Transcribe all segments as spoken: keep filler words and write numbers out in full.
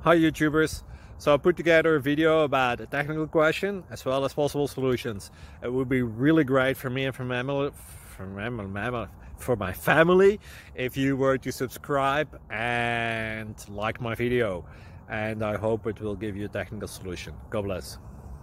Hi YouTubers! So I put together a video about a technical question as well as possible solutions. It would be really great for me and for, mammal, for, mammal, for my family if you were to subscribe and like my video. And I hope it will give you a technical solution. God bless.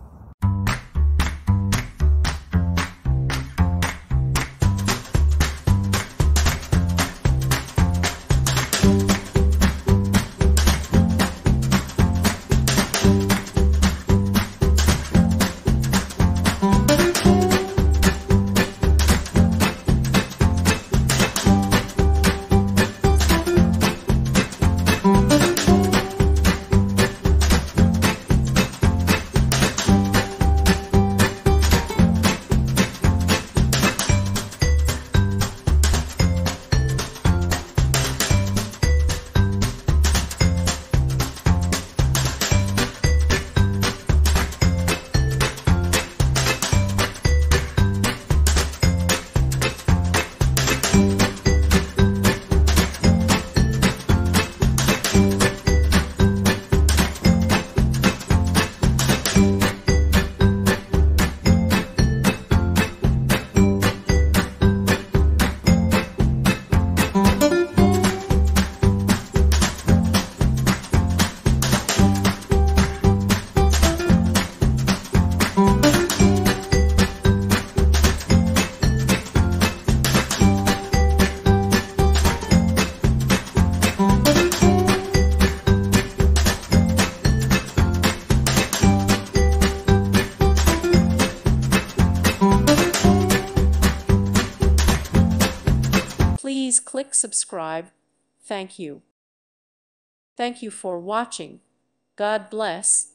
Please click subscribe. Thank you. Thank you for watching. God bless.